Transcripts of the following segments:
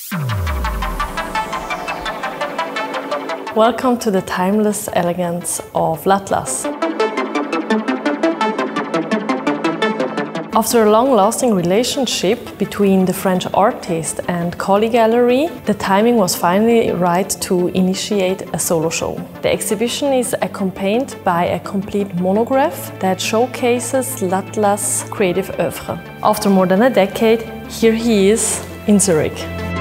Welcome to the timeless elegance of l'Atlas. After a long-lasting relationship between the French artist and Colli Gallery, the timing was finally right to initiate a solo show. The exhibition is accompanied by a complete monograph that showcases l'Atlas' creative oeuvre. After more than a decade, here he is in Zurich.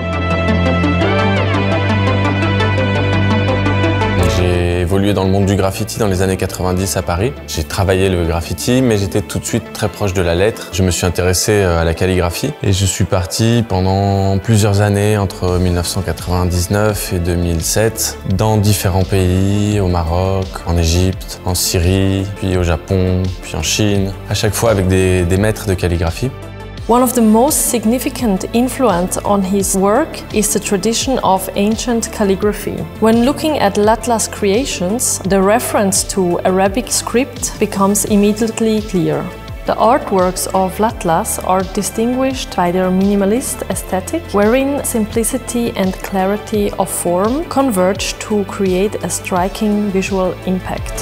J'ai évolué dans le monde du graffiti dans les années 90 à Paris. J'ai travaillé le graffiti, mais j'étais tout de suite très proche de la lettre. Je me suis intéressé à la calligraphie et je suis parti pendant plusieurs années, entre 1999 et 2007, dans différents pays, au Maroc, en Égypte, en Syrie, puis au Japon, puis en Chine, à chaque fois avec des maîtres de calligraphie. One of the most significant influence on his work is the tradition of ancient calligraphy. When looking at l'Atlas creations, the reference to Arabic script becomes immediately clear. The artworks of l'Atlas are distinguished by their minimalist aesthetic, wherein simplicity and clarity of form converge to create a striking visual impact.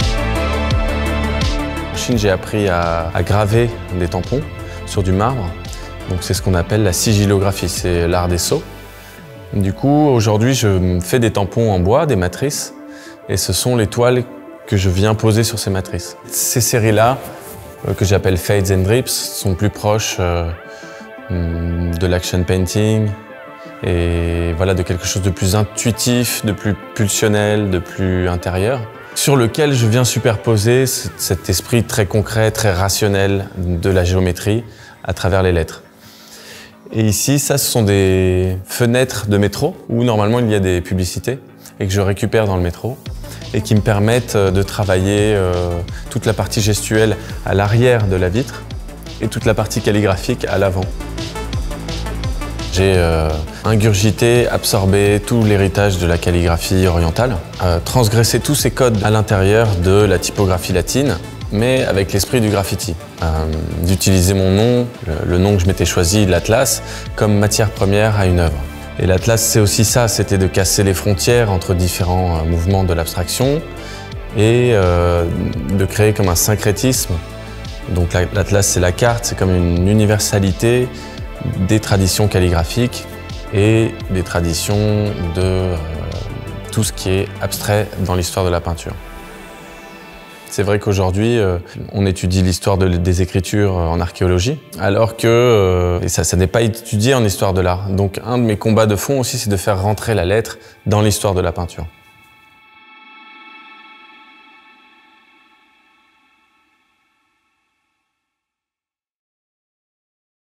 En Chine, j'ai appris à graver des tampons sur du marbre. Donc c'est ce qu'on appelle la sigillographie, c'est l'art des sceaux. Du coup, aujourd'hui, je fais des tampons en bois, des matrices, et ce sont les toiles que je viens poser sur ces matrices. Ces séries-là, que j'appelle Fades and Drips, sont plus proches de l'action painting, et voilà, de quelque chose de plus intuitif, de plus pulsionnel, de plus intérieur, sur lequel je viens superposer cet esprit très concret, très rationnel de la géométrie à travers les lettres. Et ici, ça, ce sont des fenêtres de métro où normalement il y a des publicités et que je récupère dans le métro et qui me permettent de travailler toute la partie gestuelle à l'arrière de la vitre et toute la partie calligraphique à l'avant. J'ai ingurgité, absorbé tout l'héritage de la calligraphie orientale, transgressé tous ces codes à l'intérieur de la typographie latine, mais avec l'esprit du graffiti. D'utiliser mon nom, le nom que je m'étais choisi, l'Atlas, comme matière première à une œuvre. Et l'Atlas, c'est aussi ça, c'était de casser les frontières entre différents mouvements de l'abstraction et de créer comme un syncrétisme. Donc l'Atlas, c'est la carte, c'est comme une universalité des traditions calligraphiques et des traditions de tout ce qui est abstrait dans l'histoire de la peinture. C'est vrai qu'aujourd'hui, on étudie l'histoire des écritures en archéologie, alors que ça n'est pas étudié en histoire de l'art. Donc un de mes combats de fond aussi, c'est de faire rentrer la lettre dans l'histoire de la peinture.